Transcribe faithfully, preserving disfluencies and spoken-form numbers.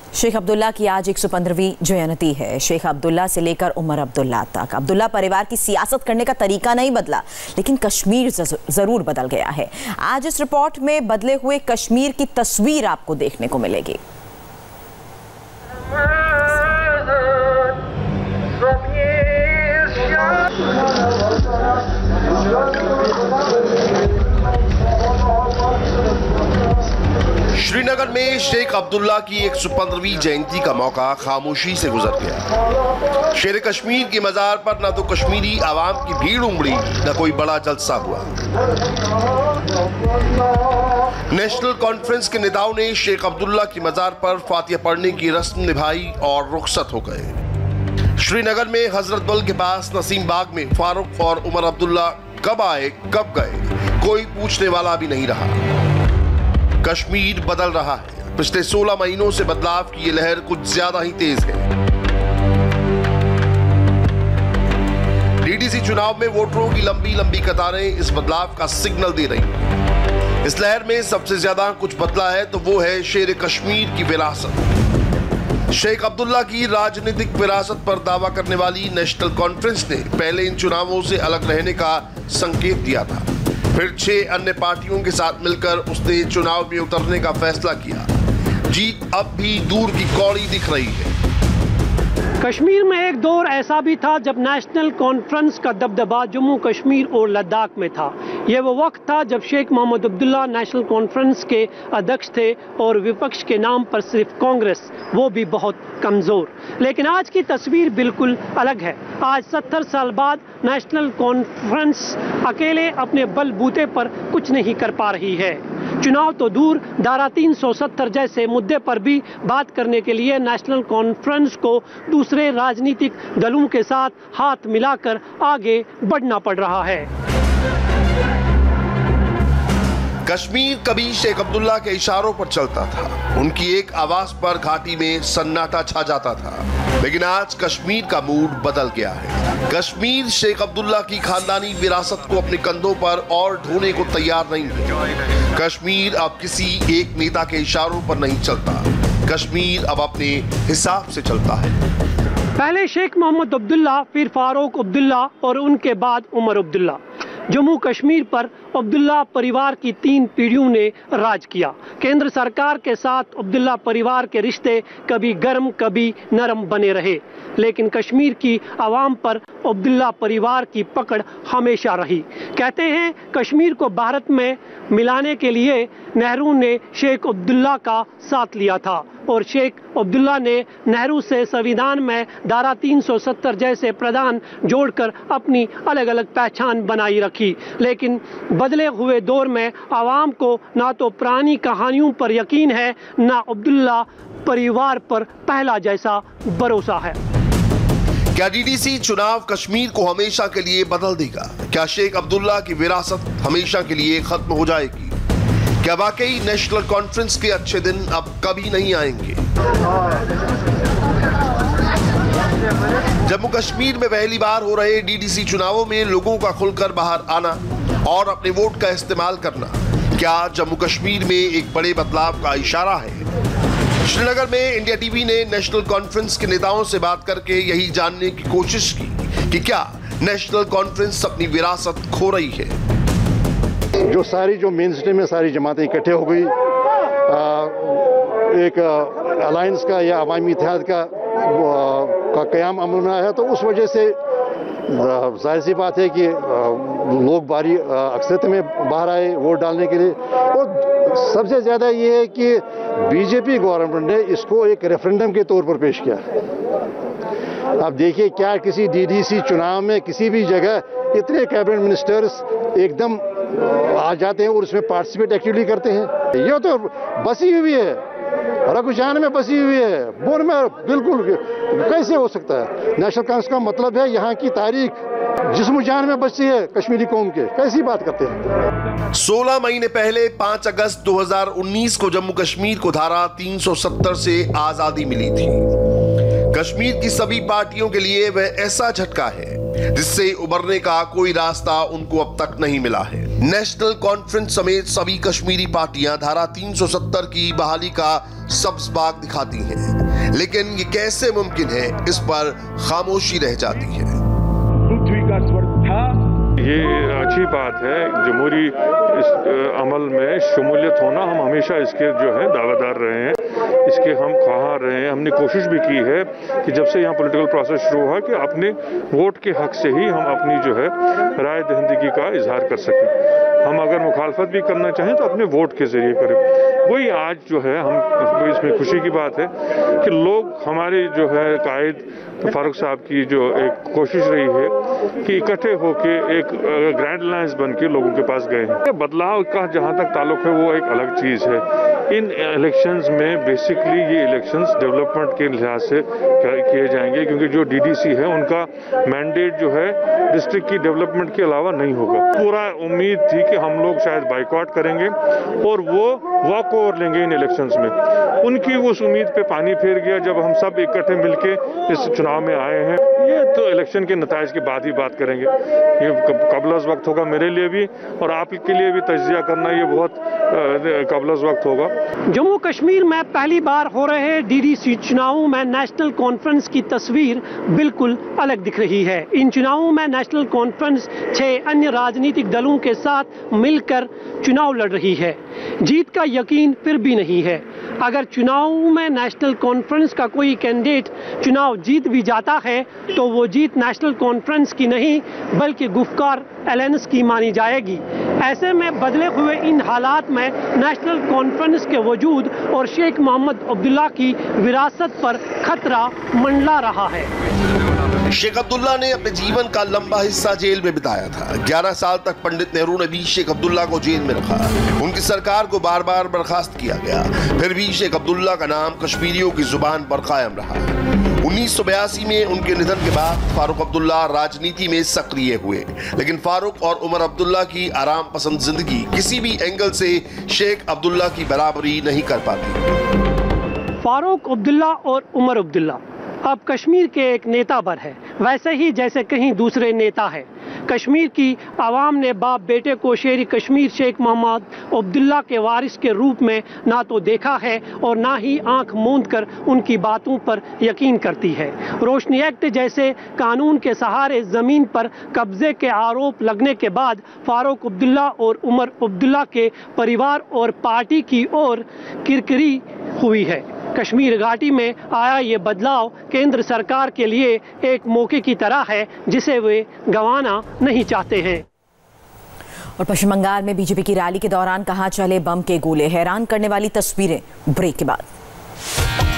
शेख अब्दुल्ला की आज एक सौ पंद्रहवीं जयंती है। शेख अब्दुल्ला से लेकर उमर अब्दुल्ला तक अब्दुल्ला परिवार की सियासत करने का तरीका नहीं बदला, लेकिन कश्मीर जरूर बदल गया है। आज इस रिपोर्ट में बदले हुए कश्मीर की तस्वीर आपको देखने को मिलेगी। श्रीनगर में शेख अब्दुल्ला की एक सौ पंद्रहवीं जयंती का मौका खामोशी से गुजर गया। शेर कश्मीर की मजार पर न तो कश्मीरी आवाम की भीड़ उमड़ी, न कोई बड़ा जलसा हुआ। नेशनल कॉन्फ्रेंस के नेताओं ने शेख अब्दुल्ला की मजार पर फातिहा पढ़ने की रस्म निभाई और रुखसत हो गए। श्रीनगर में हजरत बल के पास नसीम बाग में फारूक और उमर अब्दुल्ला कब आए कब गए, कोई पूछने वाला भी नहीं रहा। कश्मीर बदल रहा है। पिछले सोलह महीनों से बदलाव की ये लहर कुछ ज्यादा ही तेज है। डीडीसी चुनाव में वोटरों की लंबी लंबी कतारें इस बदलाव का सिग्नल दे रही हैं। इस लहर में सबसे ज्यादा कुछ बदला है तो वो है शेर कश्मीर की विरासत। शेख अब्दुल्ला की राजनीतिक विरासत पर दावा करने वाली नेशनल कॉन्फ्रेंस ने पहले इन चुनावों से अलग रहने का संकेत दिया था। फिर छह अन्य पार्टियों के साथ मिलकर उसने चुनाव में उतरने का फैसला किया। जीत अब भी दूर की कौड़ी दिख रही है। कश्मीर में एक दौर ऐसा भी था जब नेशनल कॉन्फ्रेंस का दबदबा जम्मू कश्मीर और लद्दाख में था। यह वो वक्त था जब शेख मोहम्मद अब्दुल्ला नेशनल कॉन्फ्रेंस के अध्यक्ष थे और विपक्ष के नाम पर सिर्फ कांग्रेस, वो भी बहुत कमज़ोर। लेकिन आज की तस्वीर बिल्कुल अलग है। आज सत्तर साल बाद नेशनल कॉन्फ्रेंस अकेले अपने बलबूते पर कुछ नहीं कर पा रही है। चुनाव तो दूर, धारा तीन सौ सत्तर जैसे मुद्दे पर भी बात करने के लिए नेशनल कॉन्फ्रेंस को दूसरे राजनीतिक दलों के साथ हाथ मिलाकर आगे बढ़ना पड़ रहा है। कश्मीर कभी शेख अब्दुल्ला के इशारों पर चलता था। उनकी एक आवाज पर घाटी में सन्नाटा छा जाता था। लेकिन आज कश्मीर का मूड बदल गया है। कश्मीर शेख अब्दुल्ला की खानदानी विरासत को अपने कंधों पर और ढोने को तैयार नहीं है। कश्मीर अब किसी एक नेता के इशारों पर नहीं चलता। कश्मीर अब अपने हिसाब से चलता है। पहले शेख मोहम्मद अब्दुल्ला, फिर फारूक अब्दुल्ला और उनके बाद उमर अब्दुल्ला। जम्मू कश्मीर पर अब्दुल्ला परिवार की तीन पीढ़ियों ने राज किया। केंद्र सरकार के साथ अब्दुल्ला परिवार के रिश्ते कभी गर्म कभी नरम बने रहे, लेकिन कश्मीर की आवाम पर अब्दुल्ला परिवार की पकड़ हमेशा रही। कहते हैं कश्मीर को भारत में मिलाने के लिए नेहरू ने शेख अब्दुल्ला का साथ लिया था और शेख अब्दुल्ला ने नेहरू से संविधान में धारा तीन सौ सत्तर जैसे प्रावधान जोड़कर अपनी अलग अलग पहचान बनाई रखी। लेकिन बदले हुए दौर में आवाम को ना तो पुरानी कहानियों पर यकीन है, ना अब्दुल्ला परिवार पर पहला जैसा भरोसा है। क्या डीडीसी चुनाव कश्मीर को हमेशा के लिए बदल देगा? क्या शेख अब्दुल्ला की विरासत हमेशा के लिए खत्म हो जाएगी? क्या वाकई नेशनल कॉन्फ्रेंस के अच्छे दिन अब कभी नहीं आएंगे? जम्मू कश्मीर में पहली बार हो रहे डीडीसी चुनावों में लोगों का खुलकर बाहर आना और अपने वोट का इस्तेमाल करना, क्या जम्मू कश्मीर में एक बड़े बदलाव का इशारा है? श्रीनगर में इंडिया टीवी ने नेशनल कॉन्फ्रेंस के नेताओं से बात करके यही जानने की कोशिश की कि क्या नेशनल कॉन्फ्रेंस अपनी विरासत खो रही है। जो सारी जो मेन स्ट्रीम में सारी जमातें इकट्ठे हो गई, एक अलायंस का या अवामी इत्तेहाद का का क़याम अमल में आया, तो उस वजह से जाहिर सी बात है कि लोग भारी अक्सरियत में बाहर आए वोट डालने के लिए। और सबसे ज़्यादा ये है कि बीजेपी गवर्नमेंट ने इसको एक रेफरेंडम के तौर पर पेश किया। अब देखिए, क्या किसी डीडीसी चुनाव में किसी भी जगह इतने कैबिनेट मिनिस्टर्स एकदम आ जाते हैं और उसमें पार्टिसिपेट एक्टिवली करते हैं? ये तो बसी हुई है, रघुजान में बसी हुई है, बोर में बिल्कुल कैसे हो सकता है? नेशनल कॉन्फ्रेंस का मतलब है यहाँ की तारीख जिस्म जान में बसी है कश्मीरी कौम के। कैसी बात करते हैं? सोलह महीने पहले पाँच अगस्त दो हज़ार उन्नीस को जम्मू कश्मीर को धारा तीन सौ सत्तर से आजादी मिली थी। कश्मीर की सभी पार्टियों के लिए वह ऐसा झटका है जिससे उबरने का कोई रास्ता उनको अब तक नहीं मिला है। नेशनल कॉन्फ्रेंस समेत सभी कश्मीरी पार्टियां धारा तीन सौ सत्तर की बहाली का सब्ज बाग दिखाती हैं, लेकिन ये कैसे मुमकिन है, इस पर खामोशी रह जाती है। पृथ्वी का स्वर्ग था। ये अच्छी बात है, जमहूरी इस अमल में शमूलियत होना, हम हमेशा इसके जो है दावेदार रहे हैं, इसके हम ख्वाह रहे हैं। हमने कोशिश भी की है कि जब से यहाँ पॉलिटिकल प्रोसेस शुरू हुआ कि अपने वोट के हक से ही हम अपनी जो है राय दहिंदगी का इजहार कर सकें। हम अगर मुखालफत भी करना चाहें तो अपने वोट के जरिए करें। वही आज जो है हम इसमें खुशी की बात है कि लोग हमारे जो है कायद फारूक साहब की जो एक कोशिश रही है कि इकट्ठे होके एक ग्रैंड अलायंस बन के लोगों के पास गए हैं। बदलाव का जहां तक ताल्लुक है वो एक अलग चीज है। इन इलेक्शंस में बेसिकली ये इलेक्शंस डेवलपमेंट के लिहाज से किए जाएंगे, क्योंकि जो डीडीसी है उनका मैंडेट जो है डिस्ट्रिक्ट की डेवलपमेंट के अलावा नहीं होगा। पूरा उम्मीद थी कि हम लोग शायद बाइकआउट करेंगे और वो वॉक ओवर लेंगे इन इलेक्शंस में। उनकी उस उम्मीद पे पानी फेर गया जब हम सब इकट्ठे मिलके इस चुनाव में आए हैं। ये तो इलेक्शन के नताइज के बाद ही बात करेंगे। ये कबलस वक्त होगा मेरे लिए भी और आपके लिए भी तज्जिया करना ये बहुत कबलस वक्त होगा। जम्मू कश्मीर में पहली बार हो रहे डीडीसी चुनावों में नेशनल कॉन्फ्रेंस की तस्वीर बिल्कुल अलग दिख रही है। इन चुनावों में नेशनल कॉन्फ्रेंस छह अन्य राजनीतिक दलों के साथ मिलकर चुनाव लड़ रही है। जीत का यकीन फिर भी नहीं है। अगर चुनाव में नेशनल कॉन्फ्रेंस का कोई कैंडिडेट चुनाव जीत भी जाता है तो वो जीत नेशनल कॉन्फ्रेंस की नहीं बल्कि गुफ्कार अलायंस की मानी जाएगी। ऐसे में बदले हुए इन हालात में नेशनल कॉन्फ्रेंस के वजूद और शेख मोहम्मद अब्दुल्ला की विरासत पर खतरा मंडला रहा है। शेख अब्दुल्ला ने अपने जीवन का लंबा हिस्सा जेल में बिताया था। ग्यारह साल तक पंडित नेहरू ने भी शेख अब्दुल्ला को जेल में रखा। उनकी सरकार को बार बार बर्खास्त किया गया, फिर भी शेख अब्दुल्ला का नाम कश्मीरियों की जुबान पर कायम रहा। उन्नीस सौ बयासी में उनके निधन के बाद फारूक अब्दुल्ला राजनीति में सक्रिय हुए, लेकिन फारूक और उमर अब्दुल्ला की आराम पसंद जिंदगी किसी भी एंगल से शेख अब्दुल्ला की बराबरी नहीं कर पाती। फारूक अब्दुल्ला और उमर अब्दुल्ला अब कश्मीर के एक नेता पर है, वैसे ही जैसे कहीं दूसरे नेता है। कश्मीर की आवाम ने बाप बेटे को शेर कश्मीर शेख मोहम्मद अब्दुल्ला के वारिस के रूप में ना तो देखा है और ना ही आंख मूंद कर उनकी बातों पर यकीन करती है। रोशनी एक्ट जैसे कानून के सहारे ज़मीन पर कब्जे के आरोप लगने के बाद फारूक अब्दुल्ला और उमर अब्दुल्ला के परिवार और पार्टी की ओर किरकिरी हुई है। कश्मीर घाटी में आया ये बदलाव केंद्र सरकार के लिए एक मौके की तरह है जिसे वे गंवाना नहीं चाहते हैं। और पश्चिम बंगाल में बीजेपी की रैली के दौरान कहां चले बम के गोले, हैरान करने वाली तस्वीरें ब्रेक के बाद।